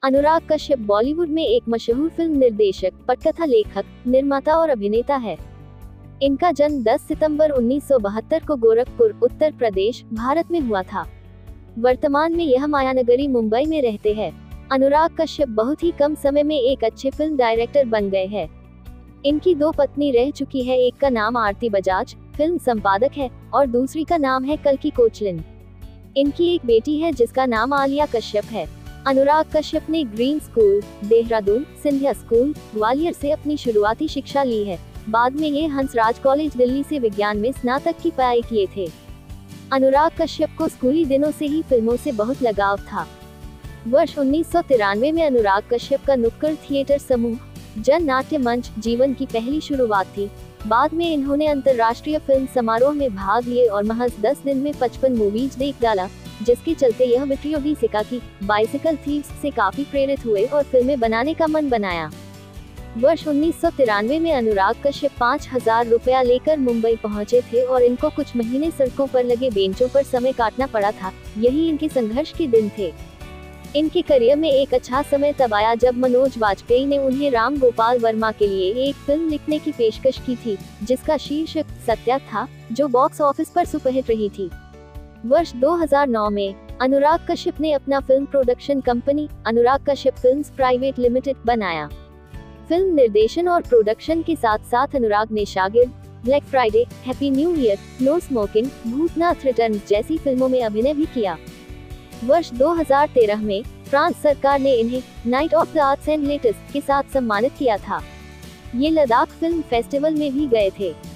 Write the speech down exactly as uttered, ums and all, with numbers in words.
अनुराग कश्यप बॉलीवुड में एक मशहूर फिल्म निर्देशक, पटकथा लेखक, निर्माता और अभिनेता है। इनका जन्म दस सितंबर उन्नीस सौ बहत्तर को गोरखपुर, उत्तर प्रदेश, भारत में हुआ था। वर्तमान में यह मायानगरी, मुंबई में रहते हैं। अनुराग कश्यप बहुत ही कम समय में एक अच्छे फिल्म डायरेक्टर बन गए हैं। इनकी दो पत्नी रह चुकी है, एक का नाम आरती बजाज, फिल्म संपादक है, और दूसरी का नाम है कल्की कोचलिन। इनकी एक बेटी है जिसका नाम आलिया कश्यप है। अनुराग कश्यप ने green school, Dehradun, Scindia school, Gwalior से अपनी शुरुआती शिक्षा ली है। बाद में ये हंसराज कॉलेज दिल्ली से विज्ञान में स्नातक की पढ़ाई किए थे। अनुराग कश्यप को स्कूली दिनों से ही फिल्मों से बहुत लगाव था। वर्ष उन्नीस सौ तिरानवे में अनुराग कश्यप का नुक्कड़ थिएटर समूह जन नाट्य मंच जीवन की पहली शुरुआत थी। बाद में इन्होंने अंतर्राष्ट्रीय फिल्म समारोह में भाग लिए और महज दस दिन में पचपन मूवीज देख डाला, जिसके चलते यह विट्रियो डी सिका की बाइसिकल थीव्स से काफी प्रेरित हुए और फिल्में बनाने का मन बनाया। वर्ष उन्नीस सौ तिरानवे में अनुराग कश्यप पाँच हजार रुपया लेकर मुंबई पहुंचे थे और इनको कुछ महीने सड़कों पर लगे बेंचों पर समय काटना पड़ा था। यही इनके संघर्ष के दिन थे। इनके करियर में एक अच्छा समय तब आया जब मनोज वाजपेयी ने उन्हें राम गोपाल वर्मा के लिए एक फिल्म लिखने की पेशकश की थी, जिसका शीर्षक सत्या था, जो बॉक्स ऑफिस पर सुपरहिट रही थी। वर्ष दो हज़ार नौ में अनुराग कश्यप ने अपना film production company Anurag Kashyap films private limited बनाया। फिल्म निर्देशन और प्रोडक्शन के साथ साथ अनुराग ने Shagird, black Friday, happy New Year, no smoking, Bhoothnath returns जैसी फिल्मों में अभिनय भी किया। वर्ष दो हज़ार तेरह में फ्रांस सरकार ने इन्हें knight of the arts and letters के साथ सम्मानित किया था। ये लद्दाख फिल्म फेस्टिवल में भी गए थे।